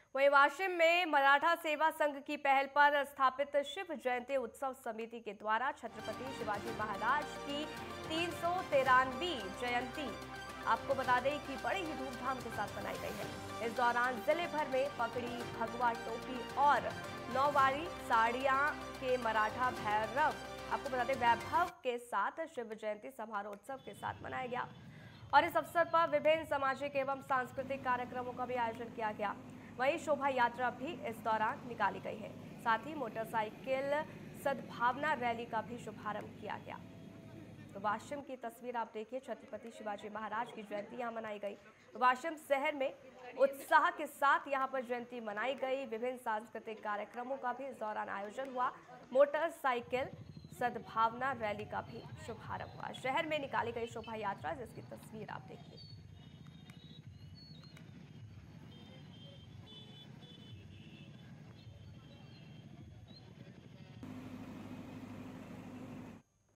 वहीं वाशिम में मराठा सेवा संघ की पहल पर स्थापित शिव जयंती उत्सव समिति के द्वारा छत्रपति शिवाजी महाराज की 313वीं जयंती आपको बता दें कि बड़े ही धूमधाम के साथ मनाई गई है। इस दौरान जिले भर में पगड़ी, भगवा टोपी और नौवारी साड़ियां के मराठा भैरव आपको बता दें वैभव के साथ शिव जयंती समारोह उत्सव के साथ मनाया गया और इस अवसर पर विभिन्न सामाजिक एवं सांस्कृतिक कार्यक्रमों का भी आयोजन किया गया। वहीं शोभा यात्रा भी इस दौरान निकाली गई है। साथ ही मोटरसाइकिल सद्भावना रैली का भी शुभारंभ किया गया। तो वाशिम की तस्वीर आप देखिए, छत्रपति शिवाजी महाराज की जयंती यहाँ मनाई गई। वाशिम शहर में उत्साह के साथ यहाँ पर जयंती मनाई गई। विभिन्न सांस्कृतिक कार्यक्रमों का भी इस दौरान आयोजन हुआ। मोटरसाइकिल सद्भावना रैली का भी शुभारंभ हुआ। शहर में निकाली गई शोभा यात्रा जिसकी तस्वीर आप देखिए।